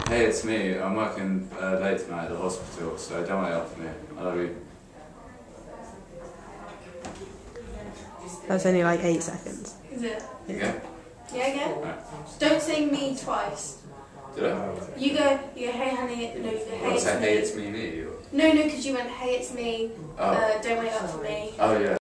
Hey, it's me. I'm working late tonight at the hospital, so don't wait up for me. I love you. That's only like 8 seconds. Is it? Okay? Yeah, again? Right. Don't say me twice. Did I? You go, hey honey, no, hey What's it's that? me. Hey, it's me, me? No, because you went, hey it's me, Oh. don't wait up for me. Oh, yeah.